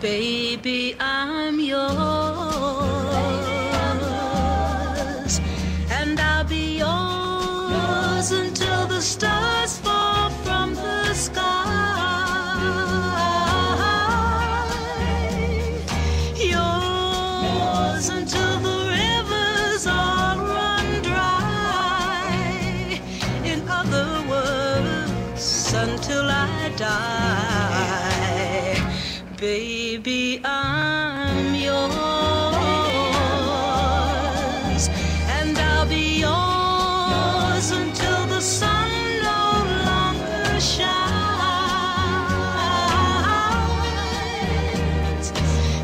Baby, I'm yours, and I'll be yours until the stars fall from the sky. Yours until the rivers all run dry. In other words, until I die. Baby, I'm yours, and I'll be yours until the sun no longer shines.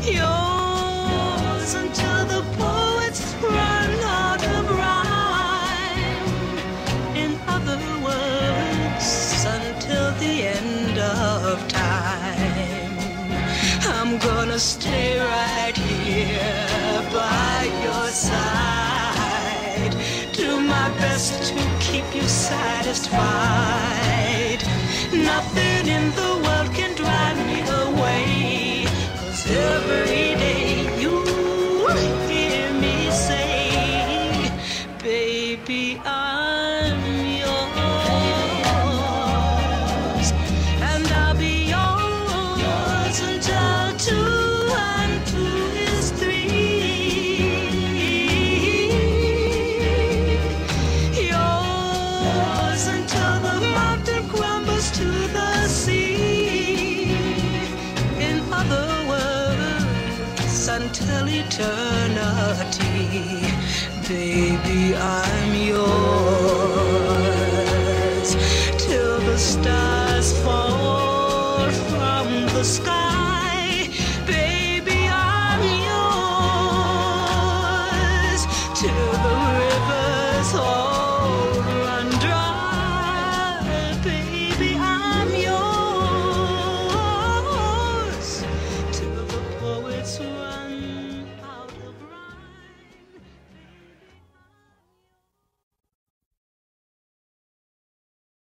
Yours until the poets run out of rhyme. In other words, until the end of time. I'm gonna stay right here by your side. Do my best to keep you satisfied. Nothing in the world can drive me away, 'cause every day you hear me say, baby, I'm yours, and I'll be yours until 2 and 2 is 3. Yours until the mountain crumbles to the sea. In other words, until eternity. Baby, I'm yours till the stars fall from the sky.